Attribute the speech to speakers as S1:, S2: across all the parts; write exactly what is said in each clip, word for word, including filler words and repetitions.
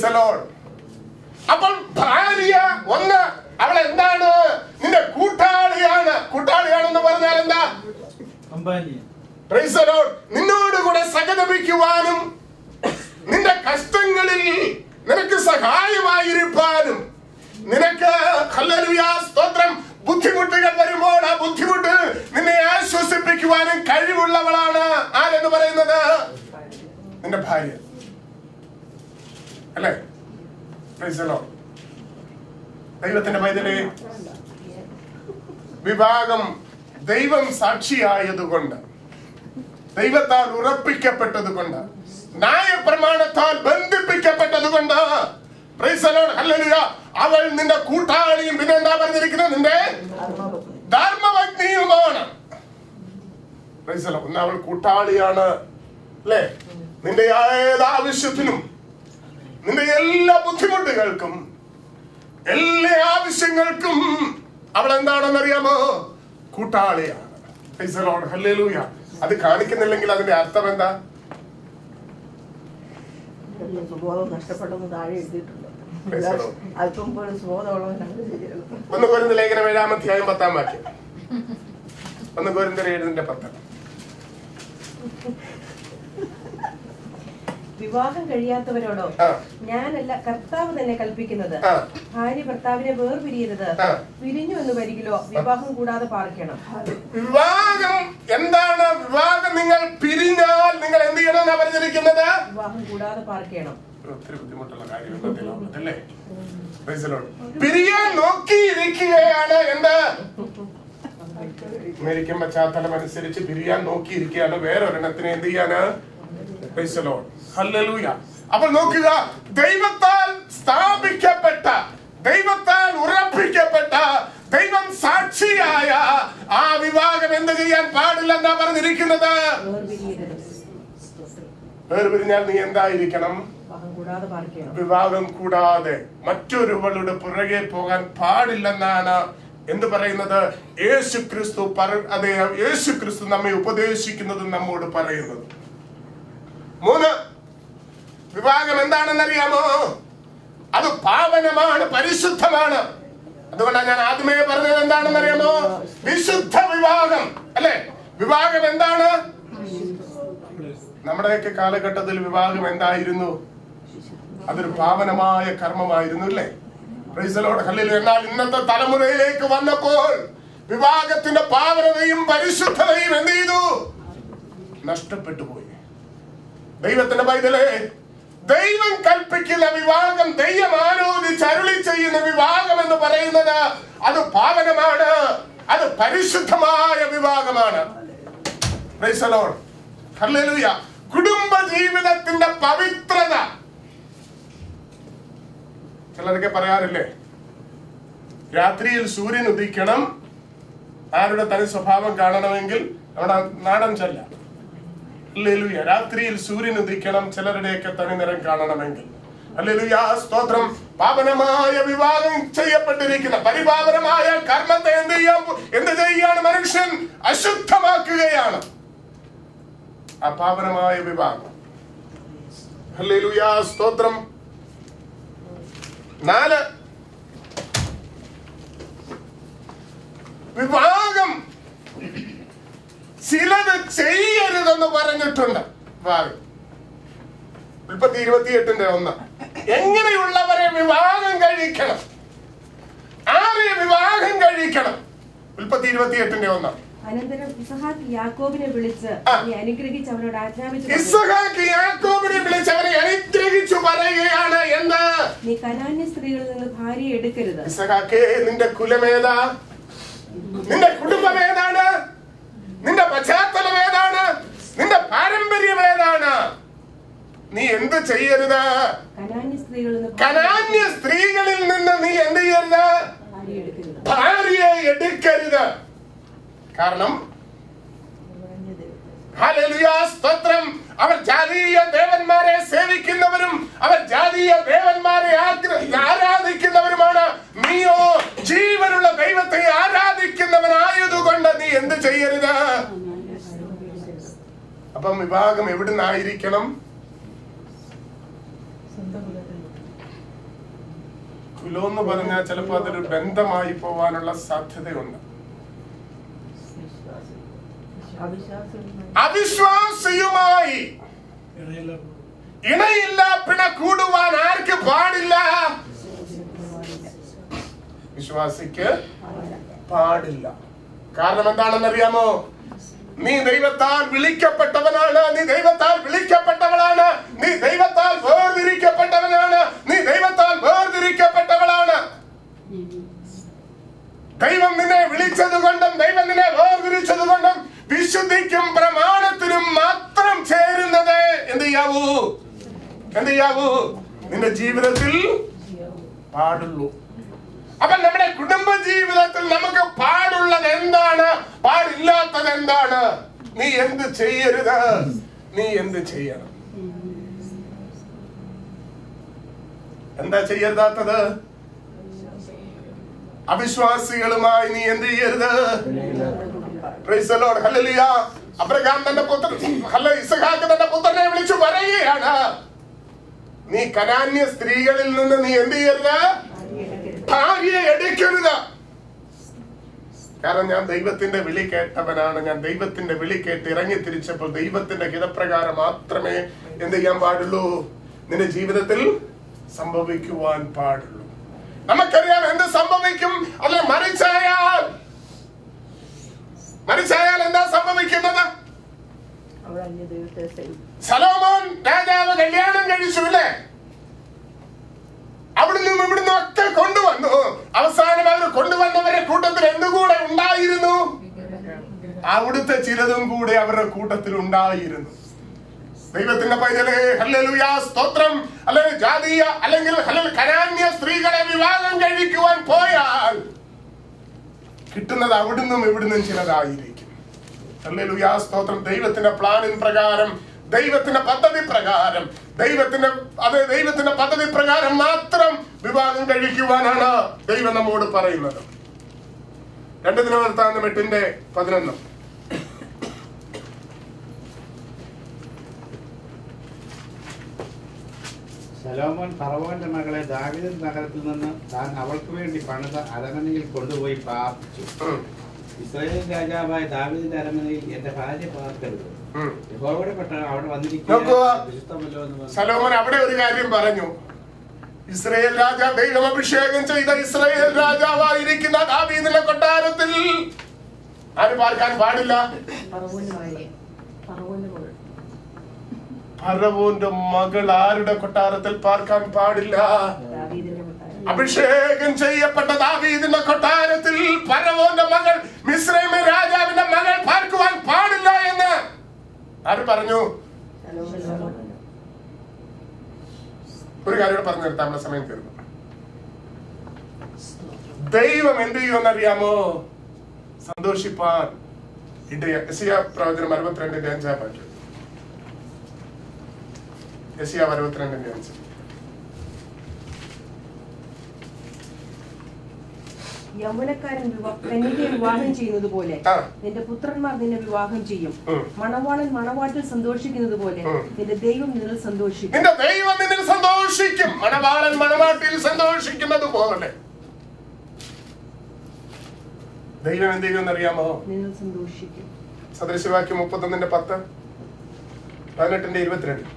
S1: Price the Lord. അപ്പോൾ ഭാര്യ ഒന്ന് അവൾ എന്താണ്? നിന്റെ കൂട്ടാളിയാണ്. കൂട്ടാളിയാണെന്ന് പറഞ്ഞാൽ എന്താ? Praise the Lord. നിന്നോട് കൂടെ സഹതപിക്കുവാനും നിന്റെ കഷ്ടങ്ങളിൽ നിനക്ക് സഹായമായിരിക്കാനും നിനക്ക് ഹല്ലേലൂയ സ്തോത്രം ബുദ്ധിമുട്ടുകൾ വരുമ്പോൾ ആ ബുദ്ധിമുട്ട് നിന്നെ ആശ്വസിപ്പിക്കുവാനും കഴിവുള്ളവളാണ് ആരെന്ന് പറയുന്നത്? നിന്റെ ഭാര്യ അല്ലേ? Praise the Lord. ദൈവത്തിന്റെ പൈതലേ, വിവാഹം ദൈവം സാക്ഷിയായതുകൊണ്ട്, ദൈവത്താൽ ഉറപ്പിക്കപ്പെട്ടതുകൊണ്ട്, ന്യായപ്രമാണത്താൽ ബന്ധിപ്പിക്കപ്പെട്ടതുകൊണ്ട്, പ്രൈസ് ദി ലോർഡ്, ഹല്ലേലൂയ, അവൾ നിന്റെ കൂട്ടാളിയും പിന്നെ എന്താ പറഞ്ഞിരിക്കുന്നത്? നിന്റെ ധർമ്മപത്നിയുമാണ്. Price the Lord. അവൾ കൂട്ടാളിയാണ് അല്ലേ? നിന്റെ ഏതാവശ്യത്തിനും നിന്റെ എല്ലാ ബുദ്ധിമുട്ടുകൾക്കും എല്ലാ ആവശ്യങ്ങൾക്കും അവൾ എന്താണെന്നറിയാമോ? കൂട്ടാളിയാണ്. Praise the Lord, hallelujah. അത് കാണിക്കുന്നില്ലെങ്കിൽ അതിന്റെ അർത്ഥം എന്താ? ഒന്ന് കൊരിന്ത്യർ ലേഖനം ഏഴാം അധ്യായം പത്താം വാക്യം. ഒന്ന് കൊരിന്ത്യർ ഏഴിന്റെ പത്ത്.
S2: വിവാഹം കഴിയാത്തവരോടോ ഞാനല്ല കർത്താവ് തന്നെ കൽപ്പിക്കുന്നത്, ഭാര്യ ഭർത്താവിനെ വേർപിരിയരുത്. പിരിഞ്ഞു എന്ന് വരികിലോ വിവാഹം കൂടാതെ പാർക്കണം.
S1: വിവാഹം എന്താണ്? വിവാഹം നിങ്ങൾ പിരിഞ്ഞാൽ നിങ്ങൾ എന്ത് ചെയ്യണമെന്നാണ് പറഞ്ഞിരിക്കുന്നത്?
S2: വിവാഹം കൂടാതെ പാർക്കണം.
S1: ഒത്തിരി ബുദ്ധിമുട്ടുള്ള കാര്യങ്ങളല്ലേ? പിരിയാൻ നോക്കിയിരിക്കുകയാണ്. എന്താ? അമേരിക്കൻ പശ്ചാത്തലം അനുസരിച്ച് പിരിയാൻ നോക്കിയിരിക്കുകയാണ്. വേറൊരെണ്ണത്തിന് എന്ത് ചെയ്യാന്? Praise the Lord, hallelujah. അപ്പോൾ നോക്കുക, ദൈവത്താൽ സ്ഥാപിക്കപ്പെട്ട, ദൈവത്താൽ ഉറപ്പിക്കപ്പെട്ട, ദൈവം സാക്ഷിയായ ആ വിവാഹം എന്ത് ചെയ്യാൻ പാടില്ലെന്നാ പറഞ്ഞിരിക്കുന്നത്? വേർപിരിഞ്ഞാൽ നീ എന്തായിരിക്കണം? വിവാഹം കൂടാതെ മറ്റൊരുവളുടെ പുറകെ പോകാൻ പാടില്ലെന്നാണ് എന്ത് പറയുന്നത്? യേശു ക്രിസ്തു അതെ, യേശു ക്രിസ്തു നമ്മെ ഉപദേശിക്കുന്നതും നമ്മോട് പറയുന്നത്. മൂന്ന്, വിവാഹം എന്താണെന്നറിയാമോ? അത് പാവനമാണ്, പരിശുദ്ധമാണ്. അതുകൊണ്ടാണ് ഞാൻ ആദ്യമേ പറഞ്ഞത് എന്താണെന്നറിയാമോ? വിശുദ്ധ വിവാഹം അല്ലെ? വിവാഹം എന്താണ്? നമ്മുടെയൊക്കെ കാലഘട്ടത്തിൽ വിവാഹം എന്തായിരുന്നു? അതൊരു പാവനമായ കർമ്മമായിരുന്നു അല്ലേ? Praise the Lord, hallelujah. എന്നാൽ ഇന്നത്തെ തലമുറയിലേക്ക് വന്നപ്പോൾ വിവാഹത്തിന്റെ പാവനതയും പരിശുദ്ധതയും എന്ത് ചെയ്തു? നഷ്ടപ്പെട്ടു പോയി. ദൈവത്തിന്റെ പൈതലേ, ദൈവം കൽപ്പിക്കുന്ന വിവാഹം, ദൈവം ആലോചിച്ച് അരുളി ചെയ്യുന്ന വിവാഹം എന്ന് പറയുന്നത് അത് പാവനമാണ്, അത് പരിശുദ്ധമായ വിവാഹമാണ്. Praise the Lord, hallelujah. കുടുംബ ജീവിതത്തിന്റെ പവിത്രത ചിലരൊക്കെ പറയാറില്ലേ, രാത്രിയിൽ സൂര്യൻ ഉദിക്കണം, ആരുടെ തനി സ്വഭാവം കാണണമെങ്കിൽ നമ്മുടെ നാടൻ ചൊല്ല. ഹല്ലേലൂയ. രാത്രിയിൽ സൂര്യൻ ഉദിക്കണം, ചിലരുടെയൊക്കെ തനി നിറം കാണണമെങ്കിൽ. ഹല്ലേലൂയ, സ്തോത്രം. പാവനമായ വിവാഹം ചെയ്യപ്പെട്ടിരിക്കുന്ന പരിപാവനമായ കർമ്മത്തെ എന്ത് ചെയ്യാൻ എന്ത് ചെയ്യാണ്? മനുഷ്യൻ അശുദ്ധമാക്കുകയാണ്. ആ പാവനമായ വിവാഹം. ഹല്ലേലൂയ, സ്തോത്രം. നാല്, വിവാഹം ചിലത് ചെയ്യരുതെന്ന് പറഞ്ഞിട്ടുണ്ട്. ഉൽപ്പത്തി ഇരുപത്തിയെട്ടിന്റെ ഒന്ന്. എങ്ങനെയുള്ളവരെ വിവാഹം കഴിക്കണം, ആരെ വിവാഹം കഴിക്കണം? ഉൽപ്പത്തി ഇരുപത്തിയെട്ടിന്റെ ഒന്ന്.
S2: അനന്തരം ഇസഹാക്ക് യാക്കോബിനെ വിളിച്ച് അനുഗ്രഹിച്ച് അവനോട് ആജ്ഞാപിച്ചു.
S1: ഇസഹാക്ക് യാക്കോബിനെ വിളിച്ച് അവനെ അനുഗ്രഹിച്ചു പറയുകയാണ് എന്ത്?
S2: നീ കനാന്യ സ്ത്രീകളിൽ നിന്ന് ഭാര്യയെ എടുക്കരുത്.
S1: ഇസഹാക്കേ, നിന്റെ കുലമേതാ? നിന്റെ കുടുംബം ഏതാണ്? നിന്റെ പശ്ചാത്തലം ഏതാണ്? നിന്റെ പാരമ്പര്യം ഏതാണ്? നീ എന്ത് ചെയ്യരുത്?
S2: കനാന്യ സ്ത്രീകളിൽ നിന്ന്
S1: കനാന്യ സ്ത്രീകളിൽ നിന്ന് നീ എന്ത് ചെയ്യരുത്? ഭാര്യയെ എടുക്കരുത്. കാരണം ഹല്ലേലൂയ, സ്തോത്രം, അവർ ജാതീയ ദേവന്മാരെ സേവിക്കുന്നവരും അവർ ജാതീയ ദേവന്മാരെ ആരാധിക്കുന്നവരുമാണ്. നീയോ ജീവനുള്ള ദൈവത്തെ ആരാധിക്കുന്നവനായതുകൊണ്ട് നീ എന്ത് ചെയ്യരുത്? അപ്പം വിവാഹം എവിടുന്നായിരിക്കണം? ഫിലോ എന്ന് പറഞ്ഞാൽ ചിലപ്പോൾ അതൊരു ബന്ധമായി പോവാനുള്ള സാധ്യതയുണ്ട്. അവിശ്വാസിയുമായി ഇണയില്ല പിണ കൂടുവാൻ ആർക്ക് പാടില്ല? വിശ്വാസിക്ക് പാടില്ല. കാരണം എന്താണെന്നറിയാമോ? നീ ദൈവത്താൽ വിളിക്കപ്പെട്ടവനാണ്, നീ ദൈവത്താൽ വിളിക്കപ്പെട്ടവളാണ്, നീ ദൈവത്താൽ വേർതിരിക്കപ്പെട്ടവനാണ്, നീ ദൈവത്താൽ വേർതിരിക്കപ്പെട്ടവളാണ്. ദൈവം നിന്നെ വിളിച്ചത് കൊണ്ടും ദൈവം നിന്നെ വേർതിരിച്ചത് കൊണ്ടും വിശുദ്ധിക്കും പ്രമാണത്തിനും മാത്രം ചേരുന്നത് എന്ത് ചെയ്യാവൂ എന്ത് ചെയ്യാവൂ നിന്റെ ജീവിതത്തിൽ പാടുള്ളൂ. അപ്പൊ നമ്മുടെ കുടുംബ ജീവിതത്തിൽ നമുക്ക് പാടുള്ളത് എന്താണ്, പാടില്ലാത്തത് എന്താണ്? നീ എന്ത് ചെയ്യരുത്, നീ എന്ത് ചെയ്യണം? എന്താ ചെയ്യരുതാത്തത്? അവിശ്വാസികളുമായി നീ എന്ത് ചെയ്യരുത്? Praise the Lord, hallelujah. Abraham തന്റെ പുത്രൻ ഇസ്ഹാക്ക് തന്റെ പുത്രനെ വിളിച്ചു പറയുകയാണ്, നീ കനാന്യ സ്ത്രീകളിൽ നിന്ന് നീ എന്ത് ചെയ്യരുത്? ഭാര്യയെ എടുക്കരുത്. കാരണം ഞാൻ ദൈവത്തിന്റെ വിളി കേട്ടവനാണ്. ഞാൻ ദൈവത്തിന്റെ വിളി കേട്ട് ഇറങ്ങി തിരിച്ചപ്പോൾ ദൈവത്തിന്റെ ഹിതപ്രകാരം മാത്രമേ എന്ത് ചെയ്യാൻ പാടുള്ളൂ, നിന്റെ ജീവിതത്തിൽ സംഭവിക്കുവാൻ പാടുള്ളൂ. നമുക്കറിയാം എന്ത് സംഭവിക്കും. അല്ലെ, മരിച്ചായാൽ മരിച്ചായാൽ എന്താ സംഭവിക്കുന്നത്? സലോമോൻ രാജാവ് കല്യാണം കഴിച്ചു, അല്ലേ? അവിടുന്ന് ഇവിടുന്ന് ഒക്കെ കൊണ്ടുവന്നു. അവസാനം അവർ കൊണ്ടുവന്നവരെ കൂട്ടത്തിൽ എന്തുകൂടെ ഉണ്ടായിരുന്നു? അവിടുത്തെ ചിലതും കൂടെ അവരുടെ കൂട്ടത്തിൽ ഉണ്ടായിരുന്നു. ദൈവത്തിന്റെ പൈതലേ, ഹല്ലേലൂയ, സ്തോത്രം. അല്ലെങ്കിൽ ജാതീയ അല്ലെങ്കിൽ കനാന്യ സ്ത്രീകളെ വിവാഹം കഴിക്കുവാൻ പോയാൽ കിട്ടുന്നത് അവിടുന്നും ഇവിടുന്നും ചിലതായിരിക്കും. ഹല്ലേലൂയ, സ്തോത്രം. ദൈവത്തിന്റെ പ്ലാനിൻ പ്രകാരം, ദൈവത്തിന്റെ പദ്ധതി പ്രകാരം, ദൈവത്തിന്റെ അത് ദൈവത്തിന്റെ പദ്ധതി പ്രകാരം മാത്രം വിവാഹം കഴിക്കുവാനാണ് ദൈവം നമ്മോട് പറയുന്നത്. രണ്ട് ദിനവൃത്താന്തം എട്ടിന്റെ പതിനൊന്ന്.
S3: ശലോമോൻ ഫറവോന്റെ മകളെ ദാവീദ് നഗരത്തിൽ നിന്ന് താൻ അവൾക്ക് വേണ്ടി പണിത അരമനയിൽ കൊണ്ടുപോയി പാർപ്പിച്ചു. ഇസ്രായേൽ രാജാവായ ദാവീദിന്റെ അരമനയിൽ എന്റെ ഭാര്യ പാർക്കരുത്, യഹോവയുടെ പട്ടണം അവിടെ വന്നിരിക്കുന്നു.
S1: ശലോമോൻ അവിടെ ഒരു കാര്യം പറഞ്ഞു. ഇസ്രായേൽ രാജാവ്, ദൈവം അഭിഷേകം ചെയ്ത ഇസ്രായേൽ രാജാവായിരിക്കുന്ന ദാവീദിന്റെ കൊട്ടാരത്തിൽ ആര് പാർക്കാൻ പാടില്ല? ഫറവോന്റെ മകൾ ആരുടെ കൊട്ടാരത്തിൽ പാർക്കാൻ പാടില്ല? അഭിഷേകം ചെയ്യപ്പെട്ട ദാവീദിന്റെ കൊട്ടാരത്തിൽ ഫറവോന്റെ മകൾ, മിസ്രൈമി രാജാവിന്റെ മകൾ പാർക്കുവാൻ പാടില്ല എന്ന് ആര് പറഞ്ഞു? ഒരു കാര്യം പറഞ്ഞു നിർത്താം, നമ്മുടെ സമയം തീർന്നു. ദൈവം എന്ത് ചെയ്യുമെന്നറിയാമോ? സന്തോഷിപ്പാൻ ഇടയ. യെശയ്യാ പ്രവചനം അറുപത്തിരണ്ടിന്റെ അഞ്ചാം വാക്യം. യെശയ്യാ അറുപത്തിരണ്ടിന്റെ അഞ്ച്.
S2: യൗവനക്കാരൻ കന്യകയെ വിവാഹം ചെയ്യുന്നത് പോലെ നിന്റെ പുത്രന്മാർ നിന്നെ വിവാഹം ചെയ്യും. മണവാളൻ മണവാട്ടിൽ സന്തോഷിക്കുന്നത് പോലെ നിന്റെ ദൈവം നിന്നിൽ സന്തോഷിക്കും.
S1: നിന്റെ ദൈവം നിന്നിൽ സന്തോഷിക്കും. മണവാളൻ മണവാട്ടിൽ സന്തോഷിക്കുന്നത് പോലെ ദൈവം എന്ത് ചെയ്യുമെന്നറിയാമോ?
S2: നിന്നിൽ സന്തോഷിക്കും.
S1: സദൃശവാക്യം മുപ്പത്തൊന്നിന്റെ പത്ത്, പതിനെട്ടിന്റെ ഇരുപത്തിരണ്ട്.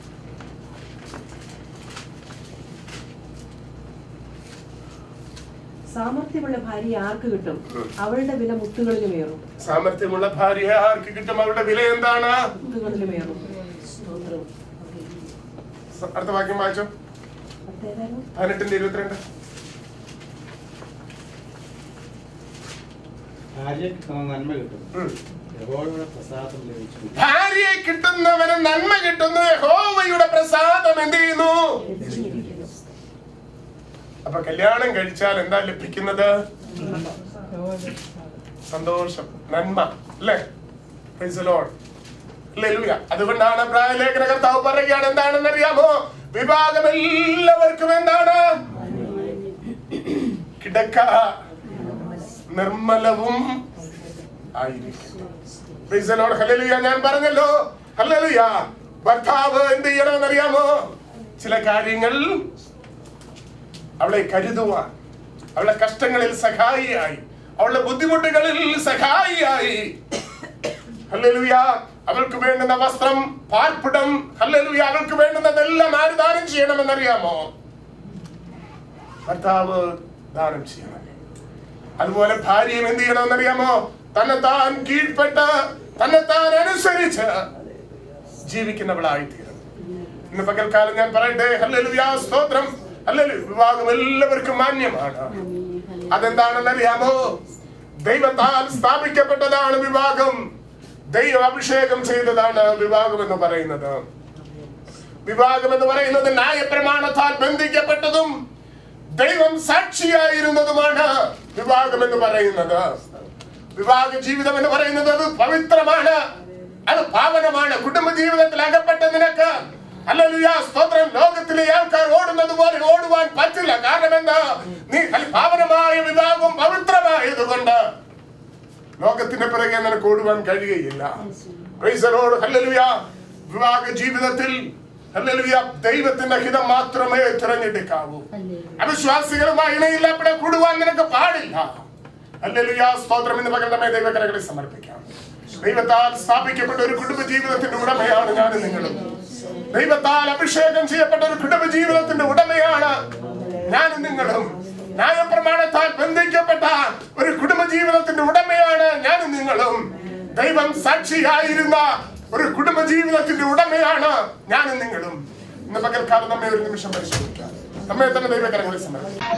S2: സാമർത്ഥ്യമുള്ള ഭാര്യ ആർക്ക് കിട്ടും? അവളുടെ വില മുത്തുകളിലുമേറും.
S1: സാമർത്ഥ്യമുള്ള ഭാര്യ ആർക്ക് കിട്ടും? അവരുടെ വില എന്താണ്?
S2: മുത്തുകളിലുമേറും.
S1: അടുത്ത വാക്യം വായിച്ചോ, പതിനെട്ടിന്റെ ഇരുപത്തിരണ്ട്.
S3: ഭാര്യയെ കിട്ടുന്ന നന്മ കിട്ടും, യഹോവയുടെ പ്രസാദം ലഭിച്ചു.
S1: ഭാര്യയെ കിട്ടുന്നവന് നന്മ കിട്ടുന്നു, യഹോവയുടെ പ്രസാദം എന്ത് ചെയ്യുന്നു? അപ്പൊ കല്യാണം കഴിച്ചാൽ എന്താ ലഭിക്കുന്നത്? സന്തോഷം, നന്മ, അല്ലേ? Praise the Lord, hallelujah. അതുകൊണ്ടാണ് പ്രായലേഖന കർത്താവ് പറയുകയാണ്, എന്താണെന്ന് അറിയാമോ? വിവാഹം എല്ലാവർക്കും എന്താണ്? കിടക്ക നിർമ്മലവും ആയിരിക്കും. Praise the Lord, hallelujah. ഞാൻ പറഞ്ഞല്ലോ, ഹല്ലേലൂയ. ഭർത്താവ് എന്ത് ചെയ്യണമെന്നറിയാമോ? ചില കാര്യങ്ങൾ അവളെ കരുതുവാൻ, അവളുടെ കഷ്ടങ്ങളിൽ സഹായിയായി, അവളുടെ ബുദ്ധിമുട്ടുകളിൽ സഹായിയായി. ഹല്ലേലൂയ. അവൾക്ക് വേണ്ടുന്ന വസ്ത്രം, പാർപ്പിടം, ഹല്ലേലൂയ, അവൾക്ക് വേണ്ടുന്നതെല്ലാം ആര് ദാനം ചെയ്യണമെന്നറിയാമോ? ഭർത്താവ് ദാനം ചെയ്യണം. അതുപോലെ ഭാര്യയും എന്ത് ചെയ്യണമെന്നറിയാമോ? തന്നെത്താൻ കീഴ്പ്പെട്ട് തന്നെത്താൻ അനുസരിച്ച് ജീവിക്കുന്നവളായി തീരണം. ഇന്ന് പകൽക്കാലം ഞാൻ പറയട്ടെ, ഹല്ലേലൂയ, സ്തോത്രം, ഹല്ലേലൂയ. വിവാഹം എല്ലാവർക്കും മാന്യമാണ്. അതെന്താണെന്നറിയാമോ? ദൈവത്താൽ സ്ഥാപിക്കപ്പെട്ടതാണ് വിവാഹം. ദൈവം അഭിഷേകം ചെയ്തതാണ് വിവാഹം എന്ന് പറയുന്നത്. വിവാഹം എന്ന് പറയുന്നത് ന്യായപ്രമാണത്താൽ ബന്ധിക്കപ്പെട്ടതും ദൈവം സാക്ഷിയായിരുന്നതുമാണ് വിവാഹം എന്ന് പറയുന്നത്. വിവാഹ ജീവിതം എന്ന് പറയുന്നത് അത് പവിത്രമാണ്, അത് പാവനമാണ്. കുടുംബ ജീവിതത്തിൽ അകപ്പെട്ട നിനക്ക്, ഹല്ലേലൂയ, സ്തോത്രം, ലോകത്തിലെ ആൾക്കാർ ഓടുന്നത് പോലെ ഓടുവാൻ പറ്റില്ല. കാരണം എന്താ? നീ പാവനമായ വിവാഹം പവിത്രമായതുകൊണ്ട് ലോകത്തിന്റെ പിറകെ നിനക്ക് ഓടുവാൻ കഴിയുകയില്ല. Praise the Lord. ഹല്ലേലൂയ. വിവാഹ ജീവിതത്തിൽ, ഹല്ലേലൂയ, ദൈവത്തിന്റെ ഹിതം മാത്രമേ തിരഞ്ഞെടുക്കാവൂ. അവിശ്വാസികളുമായി ഇണയില്ലപ്പെടെ കൂടുവാൻ നിനക്ക് പാടില്ല. ഹല്ലേലൂയ, സ്തോത്രം. ഇന്ന് പകൽ നമ്മെ ദൈവകരങ്ങളിൽ സമർപ്പിക്കാം. ദൈവത്താൽ സ്ഥാപിക്കപ്പെട്ട ഒരു കുടുംബ ജീവിതത്തിന്റെ ഉടമയാണ് ഞാനും നിങ്ങളും. ദൈവത്താൽ അഭിഷേകം ചെയ്യപ്പെട്ട ഒരു കുടുംബ ജീവിതത്തിന്റെ ഉടമയാണ് ഞാനും നിങ്ങളും. ന്യായപ്രമാണത്താൽ ബന്ധിക്കപ്പെട്ട ഒരു കുടുംബ ജീവിതത്തിന്റെ ഉടമയാണ് ഞാനും നിങ്ങളും. ദൈവം സാക്ഷിയായിരുന്ന ഒരു കുടുംബ ജീവിതത്തിന്റെ ഉടമയാണ് ഞാനും നിങ്ങളും. ഇന്ന് പകൽക്കാലം നമ്മെ ഒരു നിമിഷം പരിശോധിക്കാം. നമ്മെ തന്നെ ദൈവകരങ്ങളിൽ സമർപ്പിക്കാം.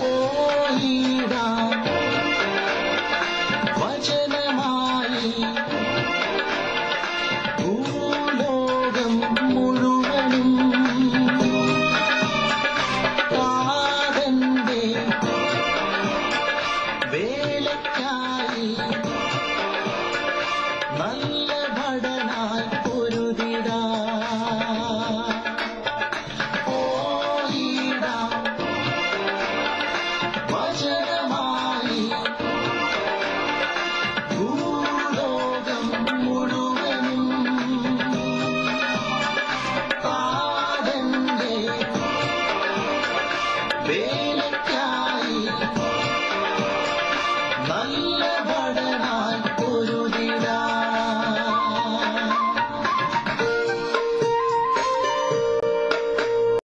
S4: വേലക്കാ